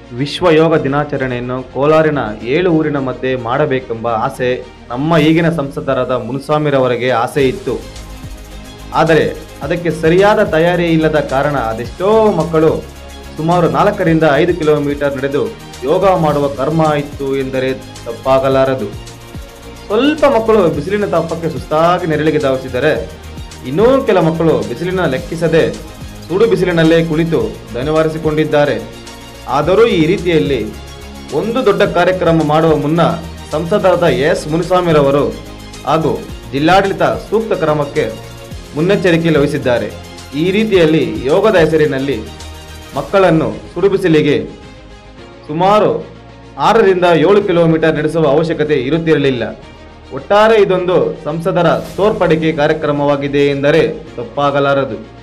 ವಿಶ್ವ ಯೋಗ ದಿನಾಚರಣೆಯನ್ನು ಕೋಲಾರಿನ 7 ಊರಿನ ಮಧ್ಯೆ ಮಾಡಬೇಕೆಂಬ ಆಸೆ ನಮ್ಮ ಈಗಿನ ಸಂಸದರಾದ ಮುನುಸ್ವಾಮಿರವರಿಗೆ ಆಸೆ ಇತ್ತು. ಆದರೆ ಅದಕ್ಕೆ ಸರಿಯಾದ ತಯಾರಿ ಇಲ್ಲದ ಕಾರಣ ಅದೆಷ್ಟೋ ಮಕ್ಕಳು ಸುಮಾರು 4 ರಿಂದ 5 ಕಿಲೋಮೀಟರ್ ನಡೆದು ಯೋಗ ಮಾಡುವ ಕರ್ಮ ಇತ್ತು ಎಂದರೆ ತಪ್ಪಾಗಲಾರದು. ಸ್ವಲ್ಪ ಮಕ್ಕಳು ಬಿಸಿಲಿನ ತಾಪಕ್ಕೆ ಸುಸ್ತಾಗಿ ನೆರಳಿಗೆ ಧಾವಿಸಿದರೆ, ಇನ್ನೂ ಕೆಲ ಮಕ್ಕಳು ಬಿಸಿಲಿನ ಲೆಕ್ಕಿಸದೆ ಸುಡು ಬಿಸಿಲಿನಲ್ಲೇ ಕುಳಿತು ದಣಿವಾರಿಸಿಕೊಂಡಿದ್ದಾರೆ. ಆದರೂ ಈ ರೀತಿಯಲ್ಲಿ ಒಂದು ದೊಡ್ಡ ಕಾರ್ಯಕ್ರಮ ಮಾಡುವ ಮುನ್ನ ಸಂಸದರಾದ ಎಸ್ ಮುನುಸ್ವಾಮಿರವರು ಹಾಗೂ ಜಿಲ್ಲಾಡಳಿತ ಸೂಕ್ತ ಕ್ರಮಕ್ಕೆ ಮುನ್ನೆಚ್ಚರಿಕೆ ವಹಿಸಿದ್ದಾರೆ. ಈ ರೀತಿಯಲ್ಲಿ ಯೋಗದ ಹೆಸರಿನಲ್ಲಿ ಮಕ್ಕಳನ್ನು ಸುಡು ಬಿಸಿಲಿಗೆ ಸುಮಾರು 6 ರಿಂದ 7 ಕಿಲೋಮೀಟರ್ ನಡೆಸುವ ಅವಶ್ಯಕತೆ ಇರುತ್ತಿರಲಿಲ್ಲ. ಒಟ್ಟಾರೆ ಇದೊಂದು ಸಂಸದರ ತೋರ್ಪಡಿಕೆ ಕಾರ್ಯಕ್ರಮವಾಗಿದೆ ಎಂದರೆ ತಪ್ಪಾಗಲಾರದು.